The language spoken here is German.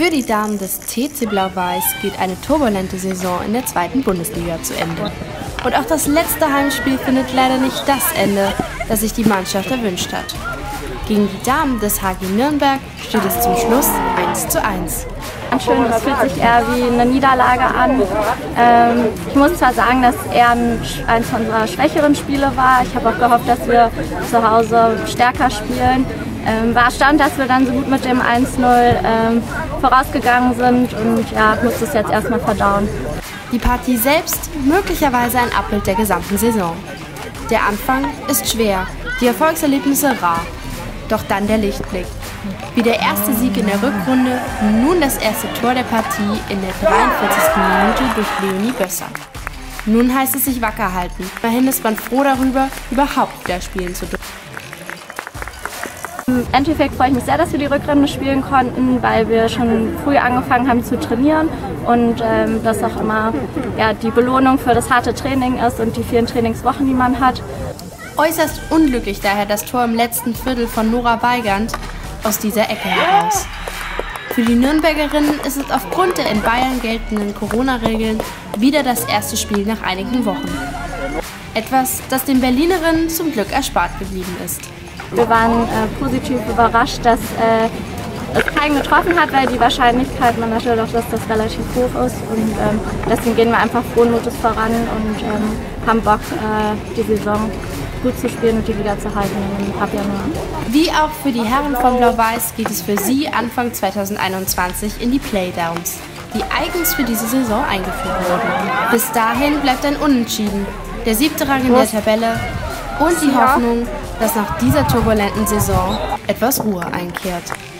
Für die Damen des TC Blau-Weiß geht eine turbulente Saison in der 2. Bundesliga zu Ende. Und auch das letzte Heimspiel findet leider nicht das Ende, das sich die Mannschaft erwünscht hat. Gegen die Damen des HG Nürnberg steht es zum Schluss 1:1. Schön, es fühlt sich eher wie eine Niederlage an. Ich muss zwar sagen, dass eher eins unserer schwächeren Spiele war. Ich habe auch gehofft, dass wir zu Hause stärker spielen. War erstaunt, dass wir dann so gut mit dem 1:0 vorausgegangen sind und ja, musste es jetzt erstmal verdauen. Die Partie selbst möglicherweise ein Abbild der gesamten Saison. Der Anfang ist schwer, die Erfolgserlebnisse rar. Doch dann der Lichtblick. Wie der erste Sieg in der Rückrunde, nun das erste Tor der Partie in der 43. Minute durch Leonie Bösser. Nun heißt es sich wacker halten. Immerhin ist man froh darüber, überhaupt wieder spielen zu dürfen. Im Endeffekt freue ich mich sehr, dass wir die Rückrunde spielen konnten, weil wir schon früh angefangen haben zu trainieren und das auch immer die Belohnung für das harte Training ist und die vielen Trainingswochen, die man hat. Äußerst unglücklich daher das Tor im letzten Viertel von Nora Weigand aus dieser Ecke heraus. Für die Nürnbergerinnen ist es aufgrund der in Bayern geltenden Corona-Regeln wieder das erste Spiel nach einigen Wochen. Etwas, das den Berlinerinnen zum Glück erspart geblieben ist. Wir waren positiv überrascht, dass es keinen getroffen hat, weil die Wahrscheinlichkeit man natürlich auch, dass das relativ hoch ist. Und deswegen gehen wir einfach frohen Mutes voran und haben Bock, die Saison gut zu spielen und die wieder zu halten ab Januar. Wie auch für die Herren von Blau-Weiß geht es für sie Anfang 2021 in die Playdowns, die eigens für diese Saison eingeführt wurden. Bis dahin bleibt ein Unentschieden, der 7. Rang in der Tabelle und die Hoffnung, dass nach dieser turbulenten Saison etwas Ruhe einkehrt.